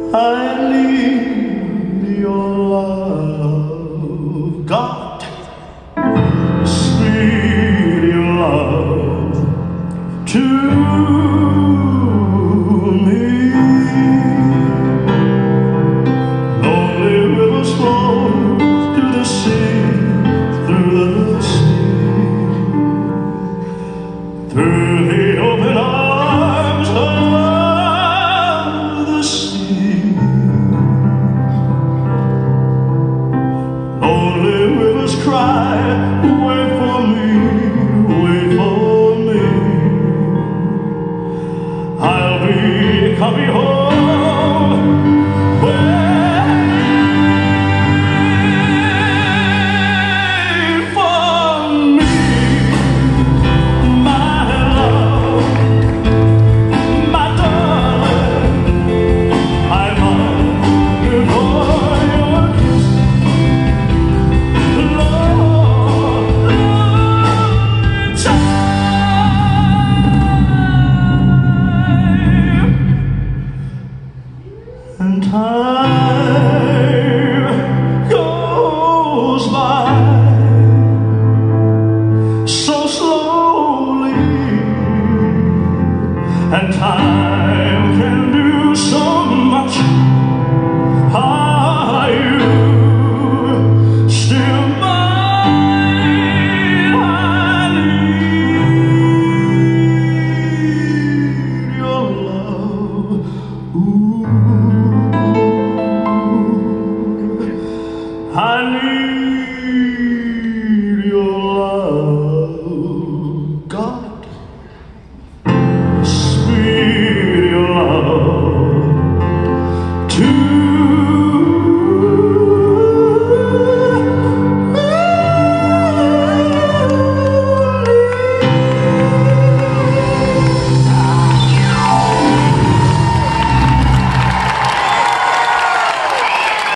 I need your love, God, sweet your love to me. Lonely rivers flow through the sea, through the sea, through the open arms of the sea. Lonely rivers cry, wait for me, wait for me. I'll be coming home. Wait for me, my love, my darling. I hunger for your kiss, lonely time. And time goes by so slowly, and time can do so much. Are you still mine? I need your love. Ooh. I need your love, God, sweet your love to